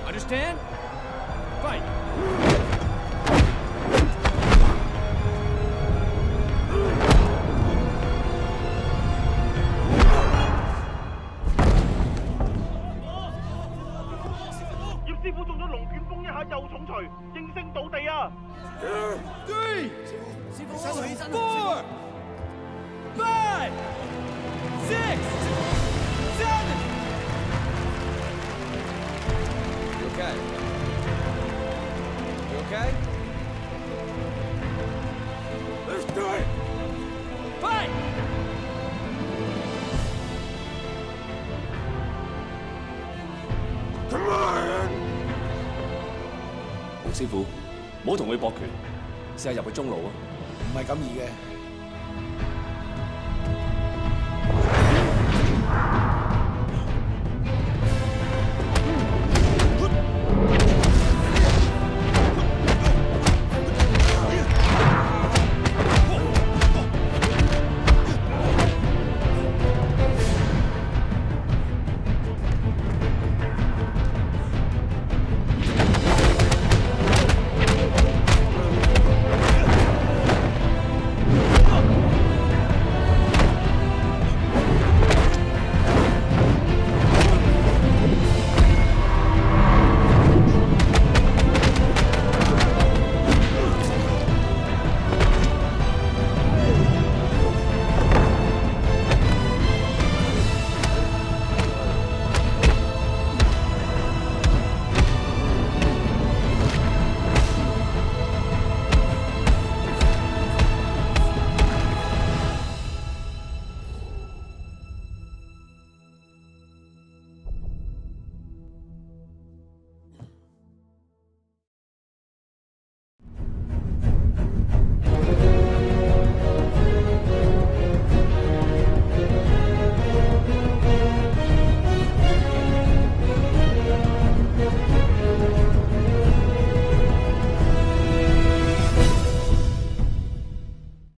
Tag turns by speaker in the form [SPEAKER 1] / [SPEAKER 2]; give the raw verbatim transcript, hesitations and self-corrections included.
[SPEAKER 1] Understand? Fight.
[SPEAKER 2] 葉師傅中咗龍捲風一下又重錘，應聲倒地啊
[SPEAKER 1] Three, four, five, six, seven. You okay? You okay? Let's do it. Fight.
[SPEAKER 3] 黃師傅，唔好同佢搏拳，試下入去中路啊！
[SPEAKER 4] 唔係咁易嘅。